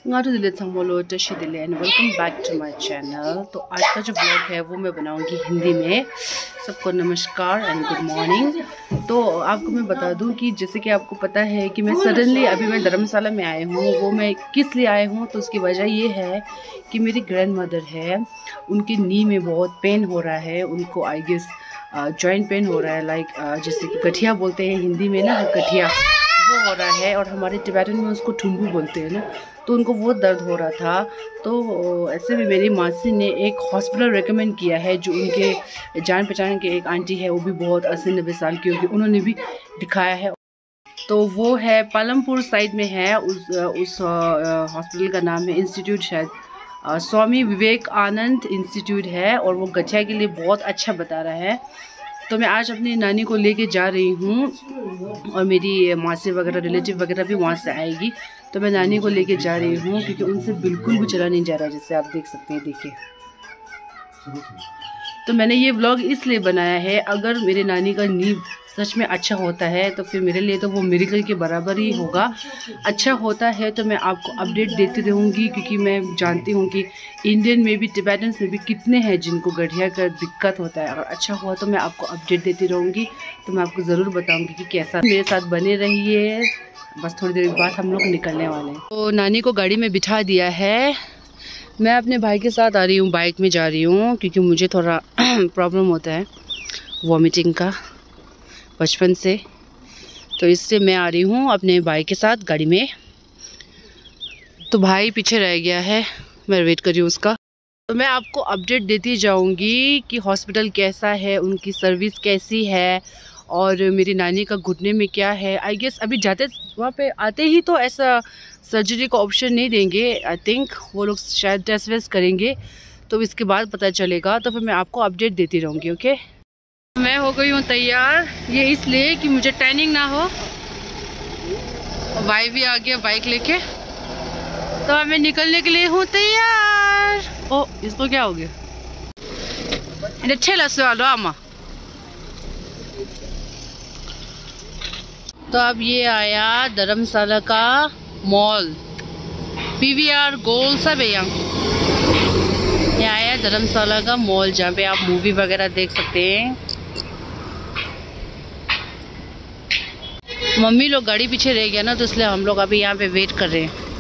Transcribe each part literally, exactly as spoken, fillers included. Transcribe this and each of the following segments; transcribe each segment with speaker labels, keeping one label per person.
Speaker 1: And welcome back to my channel. तो आज का जो व्लॉग है वो मैं बनाऊंगी हिंदी में। सबको नमस्कार एंड गुड मॉर्निंग। तो आपको मैं बता दूं कि जैसे कि आपको पता है कि मैं सडनली अभी मैं धर्मशाला में आई हूँ। वो मैं किस लिए आई हूँ, तो उसकी वजह ये है कि मेरी ग्रैंड मदर है, उनकी नी में बहुत पेन हो रहा है। उनको आई गेस जॉइंट पेन हो रहा है, लाइक जैसे कि गठिया बोलते हैं हिंदी में ना, गठिया वो हो रहा है, और हमारे टिबेटन में उसको ठुम्बू बोलते हैं ना। तो उनको वो दर्द हो रहा था। तो ऐसे में मेरी मासी ने एक हॉस्पिटल रेकमेंड किया है, जो उनके जान पहचान के एक आंटी है, वो भी बहुत अस्सी नब्बे साल की होगी, उन्होंने भी दिखाया है। तो वो है पालमपुर साइड में है। उस उस हॉस्पिटल का नाम है इंस्टीट्यूट, शायद स्वामी विवेकानंद इंस्टीट्यूट है, और वो गठिया के लिए बहुत अच्छा बता रहा है। तो मैं आज अपनी नानी को लेके जा रही हूँ, और मेरी मासी वगैरह रिलेटिव वगैरह भी वहाँ से आएगी। तो मैं नानी को लेके जा रही हूँ, क्योंकि उनसे बिल्कुल भी चला नहीं जा रहा, जैसे आप देख सकते हैं। देखिए, तो मैंने ये व्लॉग इसलिए बनाया है, अगर मेरे नानी का नींव सच में अच्छा होता है तो फिर मेरे लिए तो वो मिरेकल के बराबर ही होगा। अच्छा होता है तो मैं आपको अपडेट देती रहूँगी, क्योंकि मैं जानती हूँ कि इंडियन में भी, टिबेटन्स में भी कितने हैं जिनको गठिया का दिक्कत होता है। अगर अच्छा हुआ तो मैं आपको अपडेट देती रहूँगी। तो मैं आपको ज़रूर बताऊँगी कि कैसा। मेरे साथ बने रहिए, बस थोड़ी देर बाद हम लोग निकलने वाले हैं। तो नानी को गाड़ी में बिठा दिया है। मैं अपने भाई के साथ आ रही हूँ, बाइक में जा रही हूँ, क्योंकि मुझे थोड़ा प्रॉब्लम होता है वॉमिटिंग का बचपन से। तो इससे मैं आ रही हूँ अपने भाई के साथ गाड़ी में। तो भाई पीछे रह गया है, मैं वेट कर रही हूँ उसका। तो मैं आपको अपडेट देती जाऊँगी कि हॉस्पिटल कैसा है, उनकी सर्विस कैसी है, और मेरी नानी का घुटने में क्या है। आई गेस अभी जाते वहाँ पे आते ही तो ऐसा सर्जरी का ऑप्शन नहीं देंगे। आई थिंक वो लोग शायद टेस्ट वेस्ट करेंगे, तो इसके बाद पता चलेगा। तो फिर मैं आपको अपडेट देती रहूँगी। ओके, मैं हो गई हूँ तैयार, ये इसलिए कि मुझे टैनिंग ना हो। भाई भी आ गया बाइक लेके, तो मैं निकलने के लिए हूँ तैयार। ओ, इसको क्या हो गया? अच्छे लग आमा। तो अब ये आया धर्मशाला का मॉल, पीवीआर गोल सब है यहाँ। ये आया धर्मशाला का मॉल, जहाँ पे आप मूवी वगैरह देख सकते हैं। मम्मी लोग गाड़ी पीछे रह गया ना, तो इसलिए हम लोग अभी यहाँ पे वेट कर रहे हैं।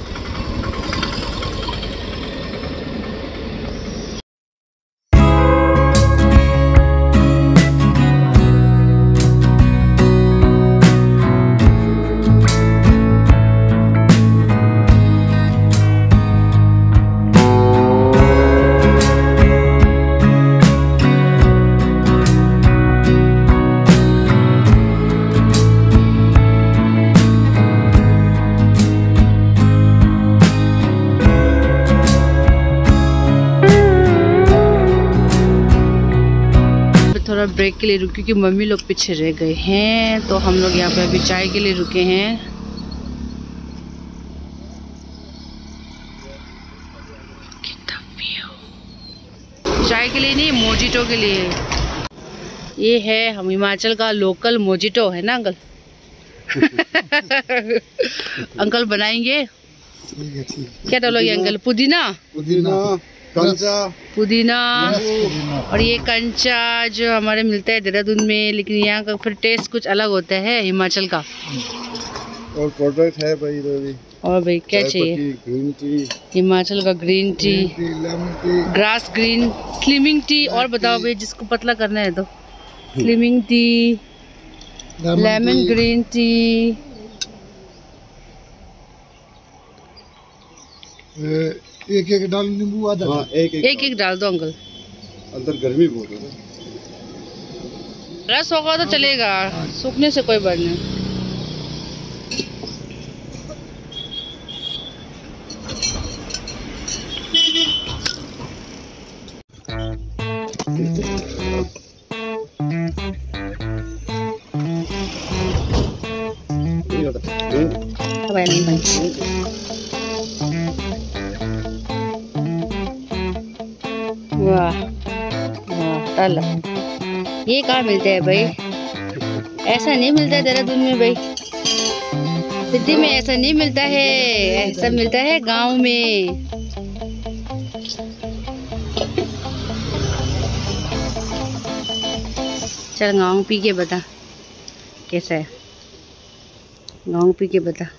Speaker 1: थोड़ा ब्रेक के लिए रुके, क्योंकि मम्मी लोग पीछे रह गए हैं। तो हम लोग यहाँ पे अभी चाय के लिए रुके हैं। चाय के लिए नहीं, मोजिटो के लिए। ये है हम हिमाचल का लोकल मोजिटो है ना अंकल? अंकल बनाएंगे। क्या डालोगे अंकल? पुदीना,
Speaker 2: पुदीना कंचा,
Speaker 1: पुदीना, और ये कंचा जो हमारे मिलता है देहरादून में, लेकिन यहाँ का फिर टेस्ट कुछ अलग होता है हिमाचल का।
Speaker 2: और प्रोडक्ट है भाई इधर। और
Speaker 1: भाई क्या चाहिए?
Speaker 2: ग्रीन टी,
Speaker 1: हिमाचल का green tea,
Speaker 2: lemon tea,
Speaker 1: grass green, slimming tea. और बताओ भाई, जिसको पतला करना है तो slimming tea, lemon green tea.
Speaker 2: एक एक डाल नींबू आधा। हाँ, एक एक,
Speaker 1: एक एक डाल दो अंकल।
Speaker 2: अंदर गर्मी बहुत है।
Speaker 1: रस होगा तो चलेगा, सूखने से कोई बात नहीं। वाह वाह, ताला ये कहाँ मिलता है भाई? ऐसा नहीं मिलता है देहरादून में भाई। सिटी में ऐसा नहीं मिलता है, ऐसा मिलता है गांव में। चल गाँव पी के बता कैसा है, गाँव पी के बता।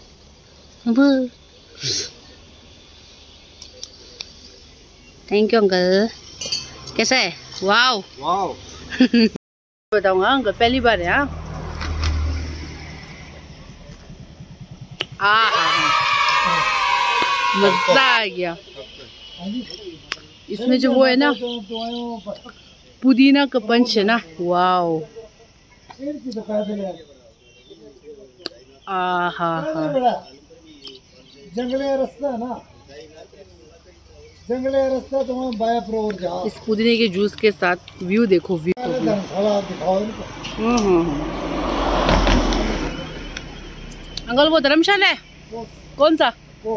Speaker 1: Thank you uncle. कैसा है? Wow
Speaker 2: wow.
Speaker 1: बताऊंगा अंकल, पहली बार है। हाँ मजा आ गया। इसमें जो वो है ना पुदीना का पंच है ना, वाओ। आ हा हा।
Speaker 2: जंगली रास्ता है ना, जंगली रास्ता तो वहाँ बाया प्रोवर जा।
Speaker 1: इस पुदीने के जूस के साथ व्यू देखो, व्यू
Speaker 2: दिखाओ।
Speaker 1: अंकल वो धर्मशाला है, कौन सा?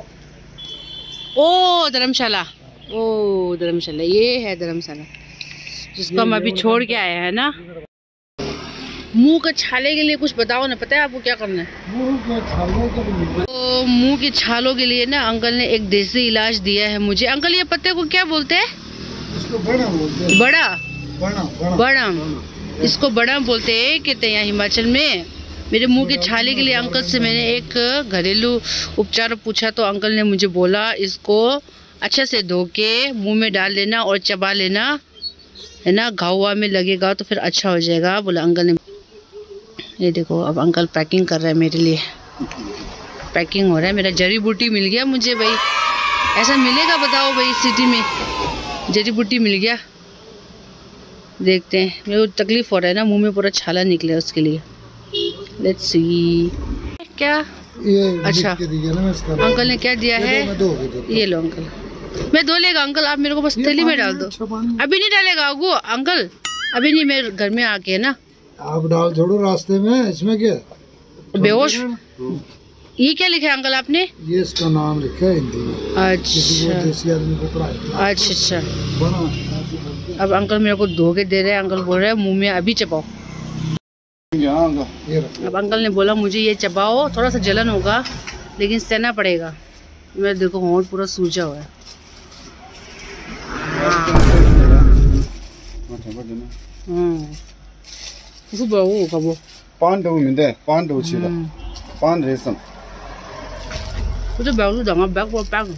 Speaker 1: ओ धर्मशाला, ओ धर्मशाला, ये है धर्मशाला जिसको हम अभी छोड़ के आए हैं ना। मुंह के छाले के लिए कुछ बताओ ना, पता है आपको क्या करना है?
Speaker 2: मुंह के छालों के लिए
Speaker 1: तो मुंह के छालों के लिए ना अंकल ने एक देसी इलाज दिया है मुझे। अंकल ये पत्ते को क्या बोलते हैं?
Speaker 2: इसको बड़ा बोलते हैं।
Speaker 1: बड़ा
Speaker 2: बड़ा बड़ा,
Speaker 1: बड़ा। इसको बड़ा बोलते हैं, कहते हैं यहाँ हिमाचल में। मेरे मुंह के छाले के लिए अंकल से मैंने एक घरेलू उपचार पूछा तो अंकल ने मुझे बोला इसको अच्छे से धो के मुँह में डाल लेना और चबा लेना, है ना। घाव में लगेगा तो फिर अच्छा हो जाएगा, बोला अंकल ने। ये देखो अब अंकल पैकिंग कर रहा है मेरे लिए, पैकिंग हो रहा है। मेरा जड़ी बूटी मिल गया मुझे भाई, ऐसा मिलेगा बताओ भाई सिटी में? जड़ी बूटी मिल गया। देखते हैं, मेरे को तकलीफ हो रहा है ना, मुंह में पूरा छाला निकले, उसके लिए लेट्स सी क्या।
Speaker 2: ये
Speaker 1: अच्छा
Speaker 2: ना
Speaker 1: अंकल ने क्या दिया है? ये लो अंकल, मैं धो लेगा अंकल, आप मेरे को बस थैली में डाल दो। अभी नहीं डालेगा वो अंकल, अभी नहीं, मेरे घर में आके है ना।
Speaker 2: आप डाल छोड़ो रास्ते में, इसमें क्या
Speaker 1: बेहोश। ये क्या लिखा है अंकल आपने?
Speaker 2: ये इसका नाम लिखा है हिंदी में।
Speaker 1: अच्छा
Speaker 2: देसी आदमी को पढ़ाया।
Speaker 1: अच्छा अच्छा। अब अंकल मेरे को धो के दे रहे हैं, अंकल बोल रहे हैं मुंह में अभी चबाओ। अब अंकल ने बोला मुझे ये चबाओ, थोड़ा सा जलन होगा लेकिन सहना पड़ेगा। मेरा देखो होंठ पूरा सूजा हुआ है। हम्म
Speaker 2: पांडव मिलते, पांडव छिला, पान रेशम।
Speaker 1: मुझे बैग दूंगा, बैग वो बैग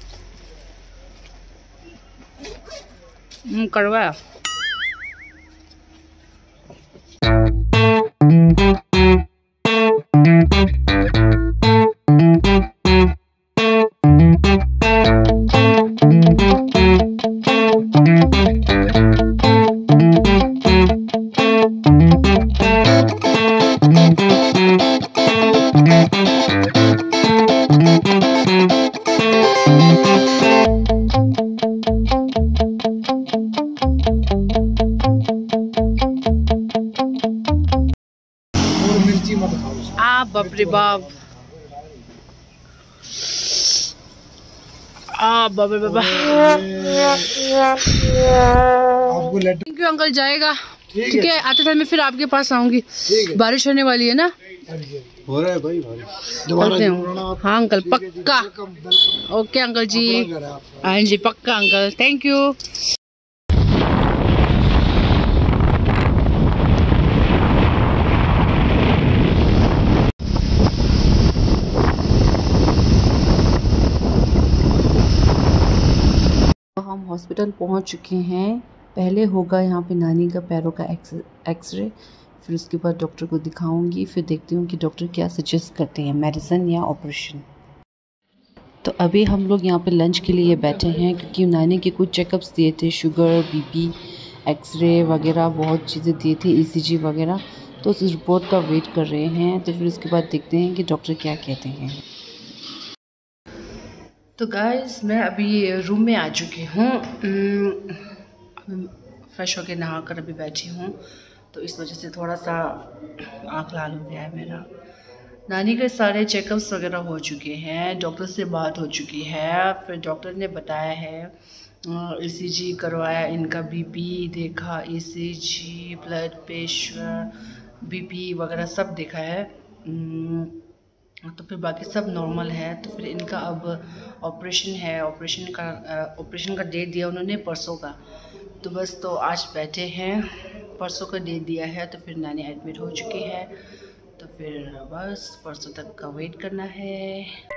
Speaker 1: हम्म करवाया। आ बाप रे बाप, आ बाप रे बाबा। थैंक यू अंकल, जाएगा ठीक है। आते टाइम में फिर आपके पास आऊंगी, बारिश होने वाली है ना।
Speaker 2: हो रहा है भाई
Speaker 1: बारिश। हाँ अंकल पक्का। ओके अंकल जी, हाँ जी पक्का अंकल, थैंक यू। हम हॉस्पिटल पहुंच चुके हैं। पहले होगा यहाँ पे नानी का पैरों का एक्स एक्सरे, फिर उसके बाद डॉक्टर को दिखाऊंगी, फिर देखती हूँ कि डॉक्टर क्या सजेस्ट करते हैं, मेडिसिन या ऑपरेशन। तो अभी हम लोग यहाँ पे लंच के लिए बैठे हैं क्योंकि नानी के कुछ चेकअप्स दिए थे, शुगर, बीपी, एक्सरे वगैरह बहुत चीज़ें दिए थे, ईसीजी वगैरह। तो उस रिपोर्ट का वेट कर रहे हैं, तो फिर उसके बाद देखते हैं कि डॉक्टर क्या कहते हैं। तो गाइस मैं अभी रूम में आ चुकी हूँ, फ्रेश होके नहा कर अभी बैठी हूँ, तो इस वजह से थोड़ा सा आँख लाल हो गया है मेरा। नानी के सारे चेकअप्स वगैरह हो चुके हैं, डॉक्टर से बात हो चुकी है, फिर डॉक्टर ने बताया है ईसीजी करवाया, इनका बीपी देखा, ईसीजी, ब्लड प्रेशर, बीपी वगैरह सब देखा है। तो फिर बाकी सब नॉर्मल है। तो फिर इनका अब ऑपरेशन है, ऑपरेशन का ऑपरेशन का डेट दिया उन्होंने परसों का। तो बस तो आज बैठे हैं, परसों का डेट दिया है। तो फिर नानी एडमिट हो चुकी है, तो फिर बस परसों तक का वेट करना है।